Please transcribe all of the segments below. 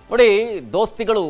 ನೋಡಿ, ದೋಸ್ತಿಗಳು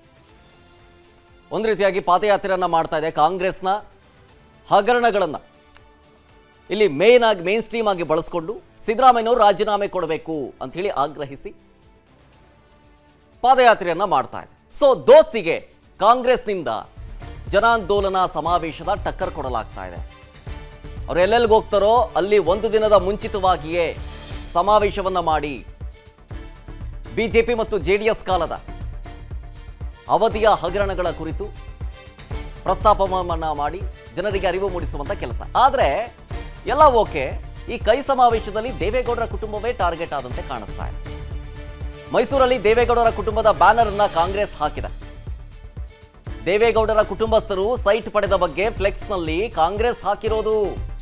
ಒಂದು ರೀತಿಯಾಗಿ ಪಾದಯಾತ್ರೆಯನ್ನು ಮಾಡ್ತಾ ಇದೆ. ಕಾಂಗ್ರೆಸ್ನ ಹಗರಣಗಳನ್ನು ಇಲ್ಲಿ ಮೇನ್ ಸ್ಟ್ರೀಮ್ ಆಗಿ ಬಳಸಿಕೊಂಡು ಸಿದ್ದರಾಮಯ್ಯನವರು ರಾಜೀನಾಮೆ ಕೊಡಬೇಕು ಅಂತ ಹೇಳಿ ಆಗ್ರಹಿಸಿ ಪಾದಯಾತ್ರೆಯನ್ನು ಮಾಡ್ತಾ ಇದೆ. ಸೊ ದೋಸ್ತಿಗೆ ಕಾಂಗ್ರೆಸ್ನಿಂದ ಜನಾಂದೋಲನ ಸಮಾವೇಶದ ಟಕ್ಕರ್ ಕೊಡಲಾಗ್ತಾ ಇದೆ. ಅವರು ಎಲ್ಲೆಲ್ಲಿಗೆ ಹೋಗ್ತಾರೋ ಅಲ್ಲಿ ಒಂದು ದಿನದ ಮುಂಚಿತವಾಗಿಯೇ ಸಮಾವೇಶವನ್ನು ಮಾಡಿ ಬಿಜೆಪಿ ಮತ್ತು ಜೆಡಿಎಸ್ ಕಾಲದ ಅವಧಿಯ ಹಗರಣಗಳ ಕುರಿತು ಪ್ರಸ್ತಾಪವನ್ನು ಮಾಡಿ ಜನರಿಗೆ ಅರಿವು ಮೂಡಿಸುವಂತ ಕೆಲಸ. ಆದರೆ ಎಲ್ಲ ಓಕೆ, ಈ ಕೈ ಸಮಾವೇಶದಲ್ಲಿ ದೇವೇಗೌಡರ ಕುಟುಂಬವೇ ಟಾರ್ಗೆಟ್ ಆದಂತೆ ಕಾಣಿಸ್ತಾ ಇದೆ. ಮೈಸೂರಲ್ಲಿ ದೇವೇಗೌಡರ ಕುಟುಂಬದ ಬ್ಯಾನರ್ ಅನ್ನ ಕಾಂಗ್ರೆಸ್ ಹಾಕಿದೆ. ದೇವೇಗೌಡರ ಕುಟುಂಬಸ್ಥರು ಸೈಟ್ ಪಡೆದ ಬಗ್ಗೆ ಫ್ಲೆಕ್ಸ್ ನಲ್ಲಿ ಕಾಂಗ್ರೆಸ್ ಹಾಕಿರೋದು.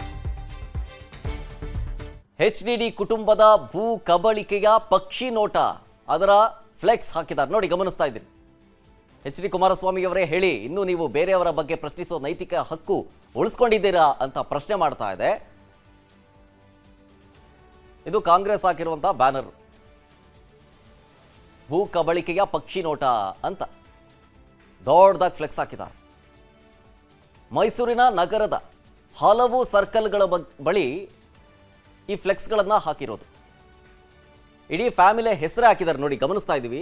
HDD ಕುಟುಂಬದ ಭೂ ಕಬಳಿಕೆಯ ಪಕ್ಷಿ ನೋಟ ಅದರ ಫ್ಲೆಕ್ಸ್ ಹಾಕಿದ್ದಾರೆ. ನೋಡಿ, ಗಮನಿಸ್ತಾ ಇದ್ದೀರಿ. HD ಕುಮಾರಸ್ವಾಮಿ ಅವರೇ ಹೇಳಿ, ಇನ್ನು ನೀವು ಬೇರೆಯವರ ಬಗ್ಗೆ ಪ್ರಶ್ನಿಸೋ ನೈತಿಕ ಹಕ್ಕು ಉಳಿಸ್ಕೊಂಡಿದ್ದೀರಾ ಅಂತ ಪ್ರಶ್ನೆ ಮಾಡ್ತಾ ಇದೆ. ಇದು ಕಾಂಗ್ರೆಸ್ ಹಾಕಿರುವಂತಹ ಬ್ಯಾನರ್. ಭೂ ಕಬಳಿಕೆಯ ಪಕ್ಷಿ ನೋಟ ಅಂತ ದೊಡ್ಡದಾಗಿ ಫ್ಲೆಕ್ಸ್ ಹಾಕಿದ್ದಾರೆ. ಮೈಸೂರಿನ ನಗರದ ಹಲವು ಸರ್ಕಲ್ಗಳ ಬಳಿ ಈ ಫ್ಲೆಕ್ಸ್ಗಳನ್ನು ಹಾಕಿರೋದು. ಇಡೀ ಫ್ಯಾಮಿಲಿ ಹೆಸರೇ ಹಾಕಿದ್ದಾರೆ. ನೋಡಿ, ಗಮನಿಸ್ತಾ ಇದ್ದೀವಿ.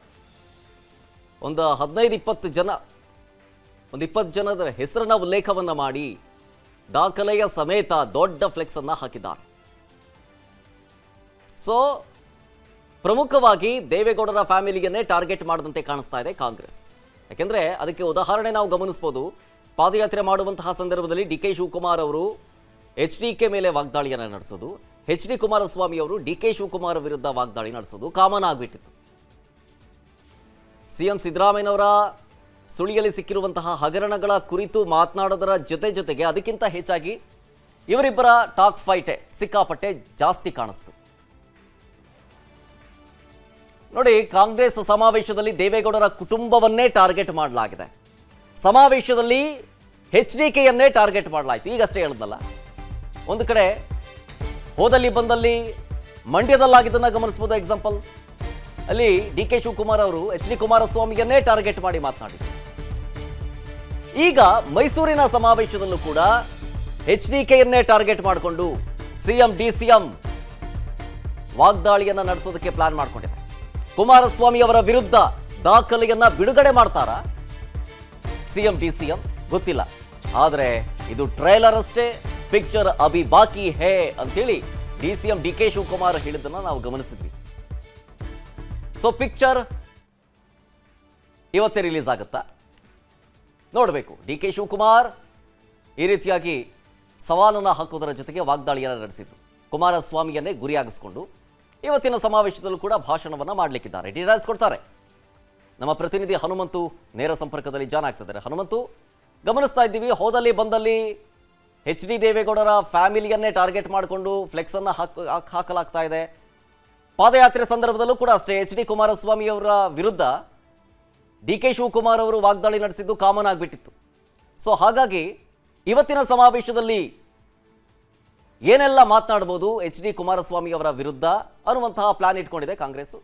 ಒಂದು 15-20 ಜನ, ಒಂದು 20 ಜನದ ಹೆಸರನ್ನ ಉಲ್ಲೇಖವನ್ನ ಮಾಡಿ ದಾಖಲೆಯ ಸಮೇತ ದೊಡ್ಡ ಫ್ಲೆಕ್ಸ್ ಅನ್ನ ಹಾಕಿದ್ದಾರೆ. ಸೊ ಪ್ರಮುಖವಾಗಿ ದೇವೇಗೌಡರ ಫ್ಯಾಮಿಲಿಯನ್ನೇ ಟಾರ್ಗೆಟ್ ಮಾಡದಂತೆ ಕಾಣಿಸ್ತಾ ಇದೆ ಕಾಂಗ್ರೆಸ್. ಯಾಕೆಂದ್ರೆ ಅದಕ್ಕೆ ಉದಾಹರಣೆ ನಾವು ಗಮನಿಸಬಹುದು. ಪಾದಯಾತ್ರೆ ಮಾಡುವಂತಹ ಸಂದರ್ಭದಲ್ಲಿ DK ಶಿವಕುಮಾರ್ ಅವರು HDK ಮೇಲೆ ವಾಗ್ದಾಳಿಯನ್ನು ನಡೆಸೋದು, HD ಕುಮಾರಸ್ವಾಮಿ ಅವರು DK ಶಿವಕುಮಾರ್ ವಿರುದ್ಧ ವಾಗ್ದಾಳಿ ನಡೆಸೋದು ಕಾಮನ್ ಆಗಿಬಿಟ್ಟಿತ್ತು. CM ಸಿದ್ದರಾಮಯ್ಯನವರ ಸುಳಿಯಲ್ಲಿ ಸಿಕ್ಕಿರುವಂತಹ ಹಗರಣಗಳ ಕುರಿತು ಮಾತನಾಡೋದರ ಜೊತೆಗೆ ಅದಕ್ಕಿಂತ ಹೆಚ್ಚಾಗಿ ಇವರಿಬ್ಬರ ಟಾಕ್ ಫೈಟೇ ಸಿಕ್ಕಾಪಟ್ಟೆ ಜಾಸ್ತಿ ಕಾಣಿಸ್ತು. ನೋಡಿ, ಕಾಂಗ್ರೆಸ್ ಸಮಾವೇಶದಲ್ಲಿ ದೇವೇಗೌಡರ ಕುಟುಂಬವನ್ನೇ ಟಾರ್ಗೆಟ್ ಮಾಡಲಾಗಿದೆ. ಸಮಾವೇಶದಲ್ಲಿ HDKಯನ್ನೇ ಟಾರ್ಗೆಟ್ ಮಾಡಲಾಯಿತು. ಈಗಷ್ಟೇ ಹೇಳಿದ್ನಲ್ಲ, ಒಂದು ಕಡೆ ಹೋದಲ್ಲಿ ಬಂದಲ್ಲಿ ಮಂಡ್ಯದಲ್ಲಾಗಿದ್ದನ್ನು ಗಮನಿಸಬಹುದು. ಎಕ್ಸಾಂಪಲ್ ಅಲ್ಲಿ DK ಶಿವಕುಮಾರ್ ಅವರು HD ಕುಮಾರಸ್ವಾಮಿಯನ್ನೇ ಟಾರ್ಗೆಟ್ ಮಾಡಿ ಮಾತನಾಡಿದರು. ಈಗ ಮೈಸೂರಿನ ಸಮಾವೇಶದಲ್ಲೂ ಕೂಡ HDKಯನ್ನೇ ಟಾರ್ಗೆಟ್ ಮಾಡಿಕೊಂಡು CM DCM ವಾಗ್ದಾಳಿಯನ್ನ ನಡೆಸೋದಕ್ಕೆ ಪ್ಲಾನ್ ಮಾಡಿಕೊಂಡಿದೆ. ಕುಮಾರಸ್ವಾಮಿ ಅವರ ವಿರುದ್ಧ ದಾಖಲೆಯನ್ನ ಬಿಡುಗಡೆ ಮಾಡ್ತಾರಾ CM DCM ಗೊತ್ತಿಲ್ಲ. ಆದರೆ ಇದು ಟ್ರೈಲರ್ ಅಷ್ಟೇ, ಪಿಕ್ಚರ್ ಅಭಿ ಬಾಕಿ ಹೇ ಅಂತೇಳಿ DCM DK ಶಿವಕುಮಾರ್ ಹೇಳಿದ್ದನ್ನ ನಾವು ಗಮನಿಸಿದ್ವಿ. ಸೊ ಪಿಕ್ಚರ್ ಇವತ್ತೇ ರಿಲೀಸ್ ಆಗುತ್ತಾ ನೋಡಬೇಕು. DK ಶಿವಕುಮಾರ್ ಈ ರೀತಿಯಾಗಿ ಸವಾಲನ್ನು ಹಾಕೋದರ ಜೊತೆಗೆ ವಾಗ್ದಾಳಿಯನ್ನು ನಡೆಸಿದ್ರು. ಕುಮಾರಸ್ವಾಮಿಯನ್ನೇ ಗುರಿಯಾಗಿಸಿಕೊಂಡು ಇವತ್ತಿನ ಸಮಾವೇಶದಲ್ಲೂ ಕೂಡ ಭಾಷಣವನ್ನು ಮಾಡಲಿಕ್ಕಿದ್ದಾರೆ. ಡೀಟೇಲ್ಸ್ ಕೊಡ್ತಾರೆ ನಮ್ಮ ಪ್ರತಿನಿಧಿ ಹನುಮಂತು, ನೇರ ಸಂಪರ್ಕದಲ್ಲಿ ಜಾಯ್ನ್ ಆಗ್ತಿದ್ದಾರೆ. ಹನುಮಂತು, ಗಮನಿಸ್ತಾ ಇದ್ದೀವಿ, ಹೋದಲ್ಲಿ ಬಂದಲ್ಲಿ HD ದೇವೇಗೌಡರ ಫ್ಯಾಮಿಲಿಯನ್ನೇ ಟಾರ್ಗೆಟ್ ಮಾಡಿಕೊಂಡು ಫ್ಲೆಕ್ಸ್ ಅನ್ನು ಹಾಕಲಾಗ್ತಾ ಇದೆ. ಪಾದಯಾತ್ರೆ ಸಂದರ್ಭದಲ್ಲೂ ಕೂಡ ಅಷ್ಟೇ HD ಕುಮಾರಸ್ವಾಮಿ ಅವರ ವಿರುದ್ಧ DK ಶಿವಕುಮಾರ್ ಅವರು ವಾಗ್ದಾಳಿ ನಡೆಸಿದ್ದು ಕಾಮನ್ ಆಗಿಬಿಟ್ಟಿತ್ತು. ಸೊ ಹಾಗಾಗಿ ಇವತ್ತಿನ ಸಮಾವೇಶದಲ್ಲಿ ಏನೆಲ್ಲ ಮಾತನಾಡಬಹುದು HD ಕುಮಾರಸ್ವಾಮಿ ಅವರ ವಿರುದ್ಧ ಅನ್ನುವಂತಹ ಪ್ಲಾನ್ ಇಟ್ಕೊಂಡಿದೆ ಕಾಂಗ್ರೆಸ್.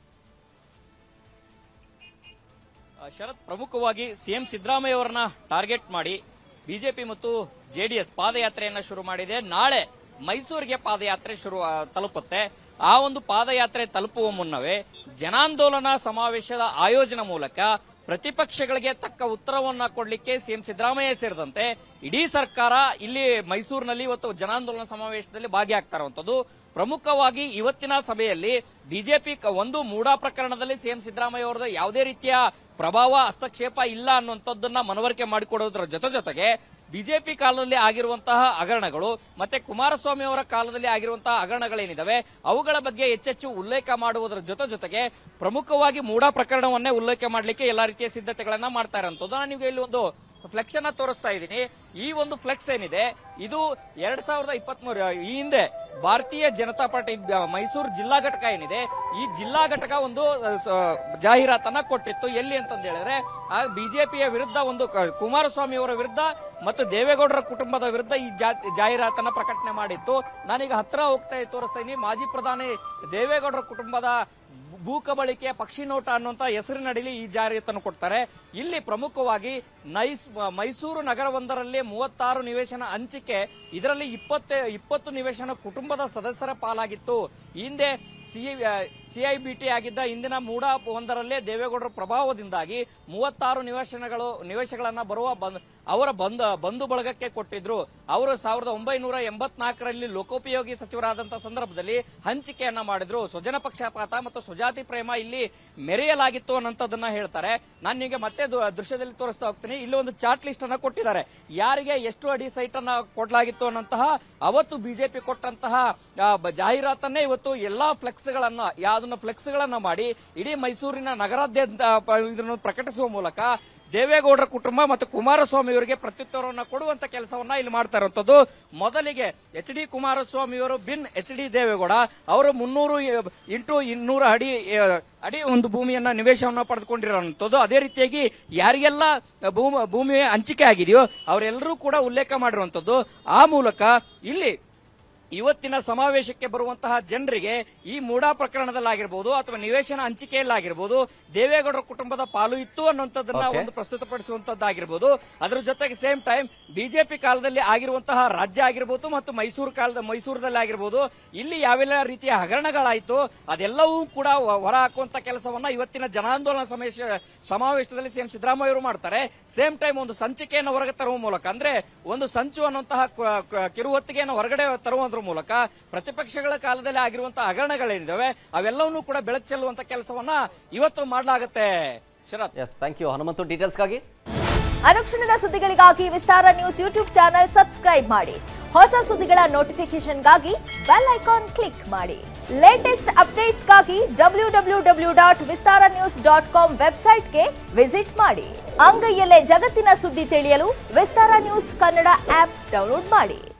ಶರತ್, ಪ್ರಮುಖವಾಗಿ CM ಸಿದ್ದರಾಮಯ್ಯ ಅವರನ್ನ ಟಾರ್ಗೆಟ್ ಮಾಡಿ ಬಿಜೆಪಿ ಮತ್ತು JDS ಪಾದಯಾತ್ರೆಯನ್ನ ಶುರು ಮಾಡಿದೆ. ನಾಳೆ ಮೈಸೂರಿಗೆ ಪಾದಯಾತ್ರೆ ತಲುಪುತ್ತೆ. ಆ ಒಂದು ಪಾದಯಾತ್ರೆ ತಲುಪುವ ಮುನ್ನವೇ ಜನಾಂದೋಲನ ಸಮಾವೇಶದ ಆಯೋಜನೆ ಮೂಲಕ ಪ್ರತಿಪಕ್ಷಗಳಿಗೆ ತಕ್ಕ ಉತ್ತರವನ್ನ ಕೊಡಲಿಕ್ಕೆ CM ಸಿದ್ದರಾಮಯ್ಯ ಸೇರಿದಂತೆ ಇಡೀ ಸರ್ಕಾರ ಇಲ್ಲಿ ಮೈಸೂರಿನಲ್ಲಿ ಇವತ್ತು ಜನಾಂದೋಲನ ಸಮಾವೇಶದಲ್ಲಿ ಭಾಗಿಯಾಗ್ತಾರಂಥದ್ದು. ಪ್ರಮುಖವಾಗಿ ಇವತ್ತಿನ ಸಭೆಯಲ್ಲಿ ಬಿಜೆಪಿ ಒಂದು ಮೂಡಾ ಪ್ರಕರಣದಲ್ಲಿ CM ಸಿದ್ದರಾಮಯ್ಯ ಅವರದ ಯಾವುದೇ ರೀತಿಯ ಪ್ರಭಾವ ಹಸ್ತಕ್ಷೇಪ ಇಲ್ಲ ಅನ್ನುವಂಥದ್ದನ್ನ ಮನವರಿಕೆ ಮಾಡಿಕೊಡೋದ್ರ ಜೊತೆಗೆ ಬಿಜೆಪಿ ಕಾಲದಲ್ಲಿ ಆಗಿರುವಂತಹ ಹಗರಣಗಳು ಮತ್ತೆ ಕುಮಾರಸ್ವಾಮಿ ಅವರ ಕಾಲದಲ್ಲಿ ಆಗಿರುವಂತಹ ಹಗರಣಗಳೇನಿದಾವೆ ಅವುಗಳ ಬಗ್ಗೆ ಹೆಚ್ಚೆಚ್ಚು ಉಲ್ಲೇಖ ಮಾಡುವುದರ ಜೊತೆಗೆ ಪ್ರಮುಖವಾಗಿ ಮೂಡಾ ಪ್ರಕರಣವನ್ನೇ ಉಲ್ಲೇಖ ಮಾಡಲಿಕ್ಕೆ ಎಲ್ಲಾ ರೀತಿಯ ಸಿದ್ಧತೆಗಳನ್ನ ಮಾಡ್ತಾ ಇರೋಂಥದ್ದು. ನಾನು ನಿಮಗೆ ಇಲ್ಲಿ ಒಂದು ಫ್ಲೆಕ್ಸ್ ಅನ್ನ ತೋರಿಸ್ತಾ ಇದ್ದೀನಿ. ಈ ಒಂದು ಫ್ಲೆಕ್ಸ್ ಏನಿದೆ ಇದು 2023 ಈ ಹಿಂದೆ ಭಾರತೀಯ ಜನತಾ ಪಾರ್ಟಿ ಮೈಸೂರು ಜಿಲ್ಲಾ ಘಟಕ ಏನಿದೆ ಈ ಜಿಲ್ಲಾ ಘಟಕ ಒಂದು ಜಾಹೀರಾತನ್ನ ಕೊಟ್ಟಿತ್ತು. ಎಲ್ಲಿ ಅಂತಂದ ಹೇಳಿದ್ರೆ ಆ ಬಿಜೆಪಿಯ ವಿರುದ್ಧ ಒಂದು ಕುಮಾರಸ್ವಾಮಿ ಅವರ ವಿರುದ್ಧ ಮತ್ತು ದೇವೇಗೌಡರ ಕುಟುಂಬದ ವಿರುದ್ಧ ಈ ಜಾಹೀರಾತನ್ನ ಪ್ರಕಟಣೆ ಮಾಡಿತ್ತು. ನಾನೀಗ ಹತ್ರ ಹೋಗ್ತಾ ತೋರಿಸ್ತಾ ಇದ್ದೀನಿ. ಮಾಜಿ ಪ್ರಧಾನಿ ದೇವೇಗೌಡರ ಕುಟುಂಬದ ಭೂ ಕಬಳಿಕೆ ಪಕ್ಷಿ ನೋಟ ಅನ್ನುವಂತ ಹೆಸರಿನಡಿಲಿ ಈ ಜಾರಿಯನ್ನು ಕೊಡ್ತಾರೆ. ಇಲ್ಲಿ ಪ್ರಮುಖವಾಗಿ ಮೈಸೂರು ನಗರವೊಂದರಲ್ಲಿ 36 ನಿವೇಶನ ಹಂಚಿಕೆ, ಇದರಲ್ಲಿ 20 ನಿವೇಶನ ಕುಟುಂಬದ ಸದಸ್ಯರ ಪಾಲಾಗಿತ್ತು. ಹಿಂದೆ ಸಿಐಬಿಟಿ ಆಗಿದ್ದ ಹಿಂದಿನ ಮೂಡ ಒಂದರಲ್ಲೇ ದೇವೇಗೌಡರ ಪ್ರಭಾವದಿಂದಾಗಿ 36 ನಿವೇಶನಗಳನ್ನ ಅವರ ಬಂಧು ಬಳಗಕ್ಕೆ ಕೊಟ್ಟಿದ್ರು. ಅವರು 1984ರಲ್ಲಿ ಲೋಕೋಪಯೋಗಿ ಸಚಿವರಾದಂತಹ ಸಂದರ್ಭದಲ್ಲಿ ಹಂಚಿಕೆಯನ್ನ ಮಾಡಿದ್ರು. ಸ್ವಜನ ಪಕ್ಷಪಾತ ಮತ್ತು ಸ್ವಜಾತಿ ಪ್ರೇಮ ಇಲ್ಲಿ ಮೆರೆಯಲಾಗಿತ್ತು ಅನ್ನೋದನ್ನ ಹೇಳ್ತಾರೆ. ನಾನು ನಿಮಗೆ ಮತ್ತೆ ದೃಶ್ಯದಲ್ಲಿ ತೋರಿಸ್ತಾ ಹೋಗ್ತೀನಿ. ಇಲ್ಲಿ ಒಂದು ಚಾರ್ಟ್ ಲಿಸ್ಟ್ ಅನ್ನ ಕೊಟ್ಟಿದ್ದಾರೆ. ಯಾರಿಗೆ ಎಷ್ಟು ಅಡಿ ಸೈಟ್ ಅನ್ನ ಕೊಡಲಾಗಿತ್ತು ಅನ್ನಂತಹ ಅವತ್ತು ಬಿಜೆಪಿ ಕೊಟ್ಟಂತಹ ಜಾಹೀರಾತನ್ನೇ ಇವತ್ತು ಎಲ್ಲಾ ಫ್ಲೆಕ್ಸ್ ಗಳನ್ನ ಮಾಡಿ ಇಡೀ ಮೈಸೂರಿನ ನಗರಾದ್ಯಂತ ಇದನ್ನು ಪ್ರಕಟಿಸುವ ಮೂಲಕ ದೇವೇಗೌಡರ ಕುಟುಂಬ ಮತ್ತು ಕುಮಾರಸ್ವಾಮಿ ಅವರಿಗೆ ಪ್ರತ್ಯುತ್ತರವನ್ನು ಕೊಡುವಂತ ಕೆಲಸವನ್ನ ಇಲ್ಲಿ ಮಾಡ್ತಾ ಇರುವಂತದ್ದು. ಮೊದಲಿಗೆ HD ಕುಮಾರಸ್ವಾಮಿ ಅವರು ಬಿನ್ HD ದೇವೇಗೌಡ ಅವರು 300 × 200 ಅಡಿ ಒಂದು ಭೂಮಿಯನ್ನ ನಿವೇಶನವನ್ನು ಪಡೆದುಕೊಂಡಿರುವಂತದ್ದು. ಅದೇ ರೀತಿಯಾಗಿ ಯಾರಿಗೆಲ್ಲ ಭೂಮಿ ಹಂಚಿಕೆ ಆಗಿದೆಯೋ ಅವರೆಲ್ಲರೂ ಕೂಡ ಉಲ್ಲೇಖ ಮಾಡಿರುವಂತದ್ದು. ಆ ಮೂಲಕ ಇಲ್ಲಿ ಇವತ್ತಿನ ಸಮಾವೇಶಕ್ಕೆ ಬರುವಂತಹ ಜನರಿಗೆ ಈ ಮೂಡಾ ಪ್ರಕರಣದಲ್ಲಾಗಿರ್ಬೋದು ಅಥವಾ ನಿವೇಶನ ಹಂಚಿಕೆಯಲ್ಲಾಗಿರ್ಬೋದು ದೇವೇಗೌಡರ ಕುಟುಂಬದ ಪಾಲು ಇತ್ತು ಅನ್ನುವಂಥದ್ದನ್ನ ಒಂದು ಪ್ರಸ್ತುತಪಡಿಸುವಂತದ್ದಾಗಿರ್ಬೋದು. ಅದರ ಜೊತೆಗೆ ಸೇಮ್ ಟೈಮ್ ಬಿಜೆಪಿ ಕಾಲದಲ್ಲಿ ಆಗಿರುವಂತಹ ರಾಜ್ಯ ಆಗಿರ್ಬೋದು ಮತ್ತು ಮೈಸೂರದಲ್ಲಿ ಆಗಿರ್ಬೋದು ಇಲ್ಲಿ ಯಾವೆಲ್ಲ ರೀತಿಯ ಹಗರಣಗಳಾಯಿತು ಅದೆಲ್ಲವೂ ಕೂಡ ಹೊರ ಹಾಕುವಂತ ಕೆಲಸವನ್ನ ಇವತ್ತಿನ ಜನಾಂದೋಲನ ಸಮಾವೇಶದಲ್ಲಿ ಸಿಎಂ ಸಿದ್ದರಾಮಯ್ಯ ಅವರು ಮಾಡ್ತಾರೆ. ಸೇಮ್ ಟೈಮ್ ಒಂದು ಸಂಚಿಕೆಯನ್ನು ಹೊರಗೆ ತರುವ ಮೂಲಕ, ಅಂದ್ರೆ ಒಂದು ಸಂಚು ಅನ್ನುವಂತಹ ಕಿರುಹೊತ್ತಿಗೆಯನ್ನು ಹೊರಗಡೆ ತರುವುದರ ಮೂಲಕ ಪ್ರತಿಪಕ್ಷಗಳ ಕಾಲದಲ್ಲಿ ಆಗಿರುವಂತಹ ಹಗರಣಗಳೇನಿದಾವೆ ಅವೆಲ್ಲವನ್ನೂ ಕೂಡ ಬೆಳಕು ಚೆಲ್ಲುವಂತ ಕೆಲಸವನ್ನ ಇವತ್ತು ಮಾಡಲಾಗುತ್ತೆ. ಶರತ್, ಥ್ಯಾಂಕ್ ಯು ಹನುಮಂತು ಡೀಟೇಲ್ಸ್ಗಾಗಿ. ಅನುಕ್ಷಣದ ಸುದ್ದಿಗಳಿಗಾಗಿ Vistara news YouTube channel subscribe ಮಾಡಿ. ಹೊಸ ಸುದ್ದಿಗಳ ನೋಟಿಫಿಕೇಶನ್ಗಾಗಿ ಬೆಲ್ ಐಕಾನ್ ಕ್ಲಿಕ್ ಮಾಡಿ. ಲೇಟೆಸ್ಟ್ ಅಪ್ಡೇಟ್ಸ್ಗಾಗಿ www.vistaranews.com ವೆಬ್ಸೈಟ್ಗೆ ವಿಸಿಟ್ ಮಾಡಿ. ಅಂಗೈಯಲ್ಲೇ ಜಗತ್ತಿನ ಸುದ್ದಿ ತಿಳಿಯಲು Vistara news Kannada app download ಮಾಡಿ.